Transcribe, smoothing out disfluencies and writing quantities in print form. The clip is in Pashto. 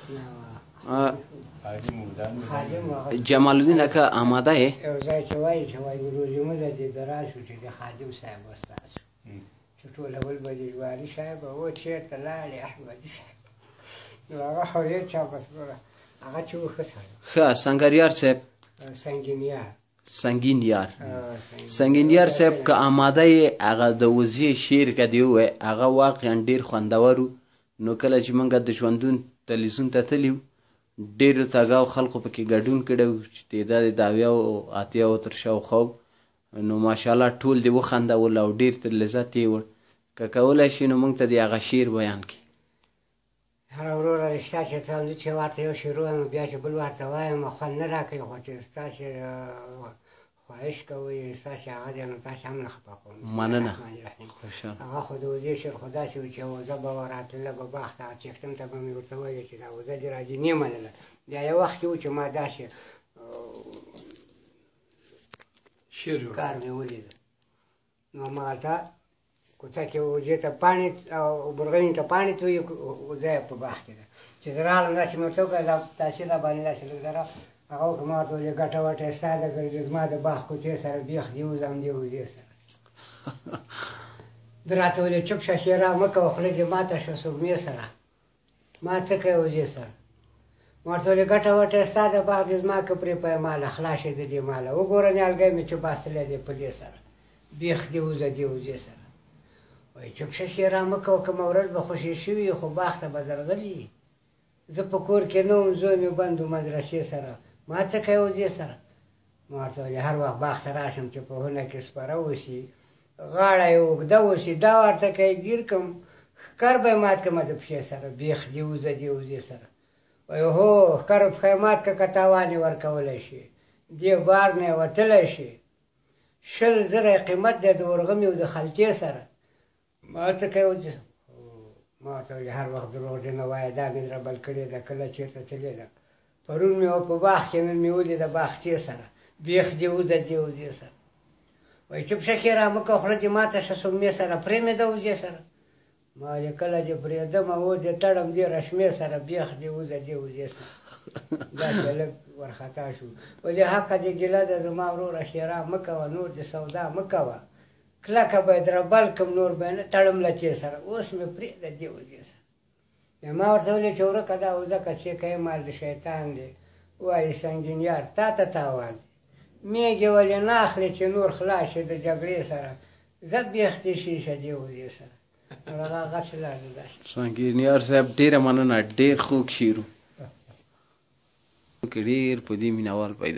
جمال الدین اکا آماده یې؟ یو ځای کې وایي چې وایي روزي مزه دې د راشو چې د خادم صاحب استاد شو چې ټولول به دې جواري صاحب و چېرته لاړې احمدي صاحب نو هغه خو ډېر چا بس ګوره هغه چې و ښه سړی ښه سنګریار صاحب سنګین یار سنګین یار صاحب که آماده یې هغه د وزې شعر که دې ووایې هغه واقعا ډېر خوندور و نو کله چې موږ د ژوندون تلویزیون ته تللي وو ډېرو تګاو خلقو پکې ګډون کړی و چې تعداد یې د اویاو اتیاو تر شاوخوا و نو ماشاءالله ټول دې وخندول او ډېر تر لذت یې وړ که کولی شي نو موږ ته د هغه شعر بیان کړي هره وروره رښتیا چې ته هم چې ورته یو شعر ووایم بیا چې بل ورته وایم خوند نه راکوي خو چې ستاسې خواهش کوئ ستاسې هغه دی نو تاسې هم نه خفه کوم مننه هغه خو د وزې شعر خو داسې و چې وزه به وراتله به باغ ته چښتن ته به مې ورته ویلې چې دا وزه دې راځي نه یې منله بیا یو وخت کې و چې ما داسې کار مې ولیده نو هماغلته کوڅه کې وزې ته پاڼې او مرغۍ ته پاڼې تویې وزه یې په باغ کې ده چې زه راغلم داسې مې ورته وکړه دا تاثیر راباندې داسې لږ ده هغه وکړه ما ورته ویلې ګټه وټه ستا ده ګرځې زما د باغ کوڅې سره بیخ دې وځم دې وزې سره ده راته ویلې چوپ شه ښېرا مه کوه خوله دې ماته شه سپمې سره ما څه کوې وزې سره ما ورته ویلې ګټه وټه ستا د باغ دې زما که پرې پیماله خلاص یې د دې ماله وګوره نیالګی مې چې باسلی دی په دې سره بیخ دې وځه دې وزې سره وایي چوپ شه ښېرا مه کوه کومه ورځ به خوشې شوي خو باغ ته به درغلي زه په کور کې نه وم زوی مې بند و مدرسې سره ما څه کوې وزې سره ما ورته ویلې هر وخت باغ ته راشم چې پوهنه کې سپره اوسي غاړه یې اوږده اوسي دا ورته که یې ګیر کړم ښکر به یې مات کړمه د پښې سره بیخ دې وځه دې وزې سره وایي هو ښکر پښه یې مات کړه که تاوان یې ورکولی شي دې بار نه یې وتلی شي 100 زره قیمت دی د ورغمې او د خلطې سره ما څه کوې وزې سره ما ورته ویلې هر وخت دروغجن نه وایه دا مې ربل کړې ده کله چېرته تلې ده پرون مې و په باغ کې نن مې ولیده باغچې سره بیخ دې وځه دې وزې سره وایي چوپ شه ښېرا مه کوه خوله دې ماته شه سپمې سره پرېمېده وزې سره ما ویلې کله دې پرېږدم او دې تړم دې رشمې سره بیخ دې وځه دې وزې سره داسې لږ ورخطا شو ویلې حقه دې ګیله ده زما وروره ښېرا مه کوه نور دې سودا مه کوه کلکه به یې دربل کړم نور به یې نه تړم لچې سره اوس مې پرېږده دې وزې سره بیا ما ورته ویلې چې ورکه دا وزه که څه کوې مال د شیطان دی وایي سنګین یار تا ته تاوان دی میږې ولې نه اخلې چې نور خلاص شي د جګړې سره زه بیخ دې شي شه دې وزې سره نو هغه هغسې لاړه داسې سنګین یار صاحب ډېره مننه ډېر خوږ شعر و ډېر په دې مینهوال پیدا